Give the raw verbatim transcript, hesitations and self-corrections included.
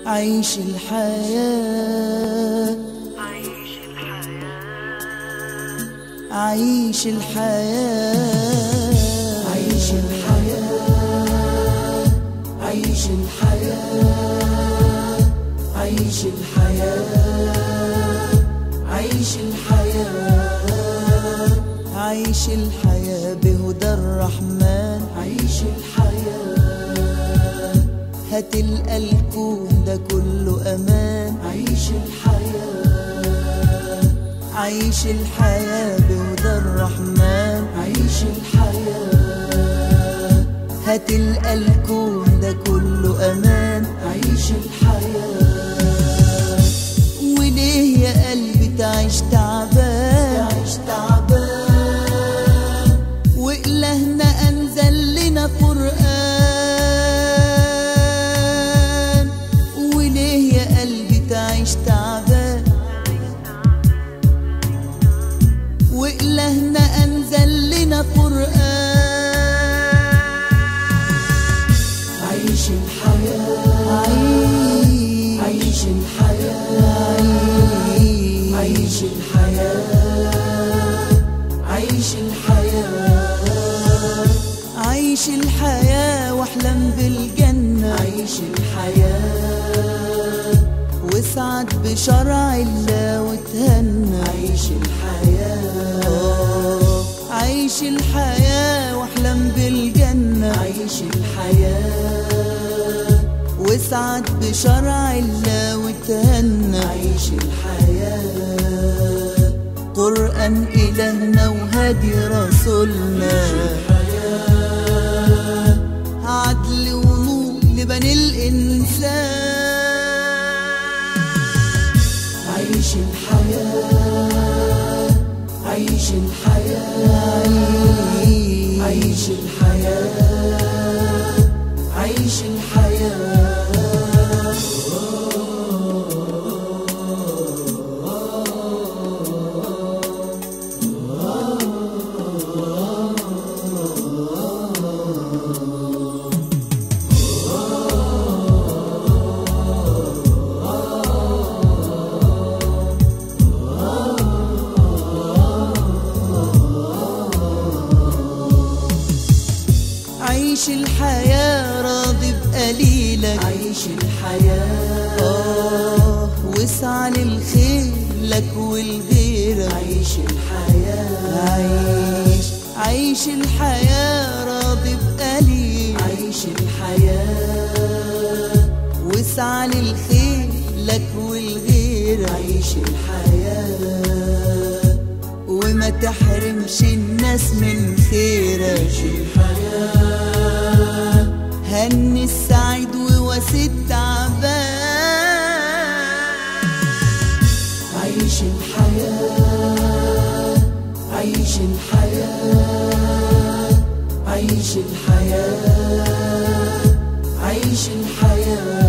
عيش الحياة، عيش الحياة، عيش الحياة، عيش الحياة، عيش الحياة، عيش الحياة، عيش الحياة بهدى الرحمن. عيش الحياة، هتلقى الكون ده كله أمان. عيش الحياة، عيش الحياة بهدى الرحمن. عيش الحياة، هتلقى الكون ده كله أمان. عيش الحياة، وليه يا قلبي تعيش تعبان؟ تعيش تعبان، وإلهنا أنزل لنا قرآن. وليه يا قلبي تعيش تعبان؟ وإلهنا أنزل لنا قرآن. عيش الحياة، عيش الحياة، عيش الحياة، عيش الحياة، عيش الحياة واحلم بالجنة. عيش الحياة، واسعد بشرع الله وتهنى. عيش الحياة، عيش الحياة واحلم بالجنة. عيش الحياة، واسعد بشرع الله وتهنى. عيش الحياة، قرآن إلهنا وهدي رسولنا. عدل ونور لبني الإنسان. عيش الحياة، عيش الحياة، عيش الحياة، عيش الحياة. عيش الحياة راضي بقليلك. عيش الحياة، آه واسعى للخير لك ولغيرك. عيش الحياة، عيش عيش الحياة راضي بقليل. عيش الحياة، واسعى للخير لك ولغيرك. عيش الحياة، وما تحرمش الناس من خيرك. عيش الحياة، هني السعيد وواسي التعبان. عيش الحياة، عيش الحياة، عيش الحياة، عيش الحياة.